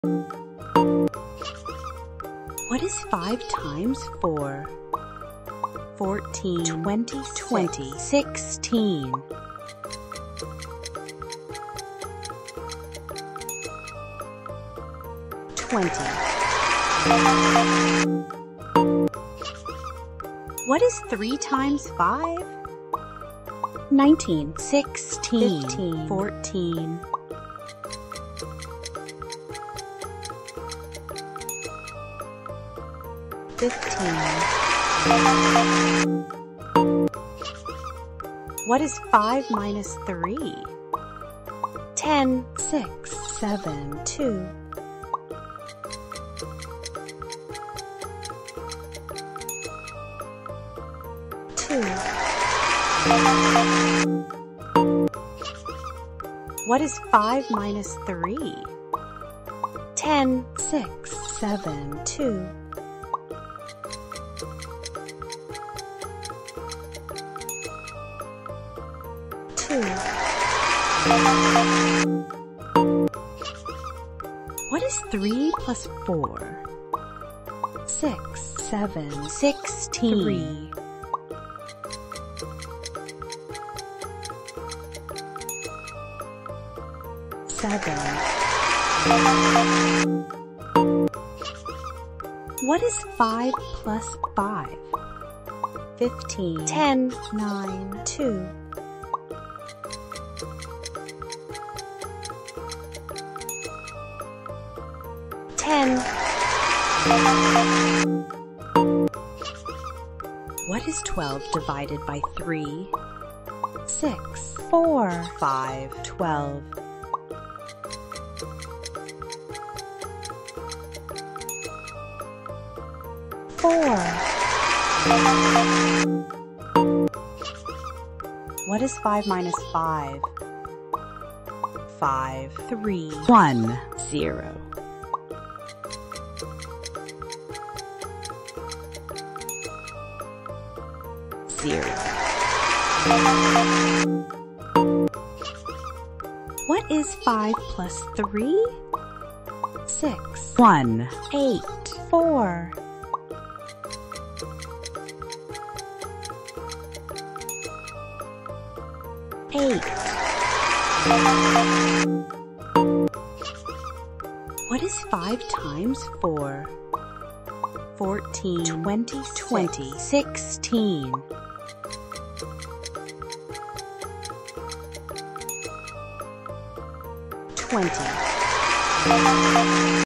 What is 5 times 4? 14, 20, 20, 16. 20. What is 3 times 5? 19, 16, 15, 14. 15. What is 5 minus 3? 10, 6, 7, 2. 2. What is 5 minus 3? 10, 6, 7, 2. 2. What is 3 plus 4? 6, 7, 16. 3. 7. What is 5 plus 5? 15, 10, 9, 2. 10. What is 12 divided by 3? 6, 4, 5, 12. 4. What is 5 minus 5? 5, 3, 1, 0. 0. What is 5 plus 3? 6, 1, 8, 4. 8. What is 5 times 4? 14, 20, 20, 16. 20.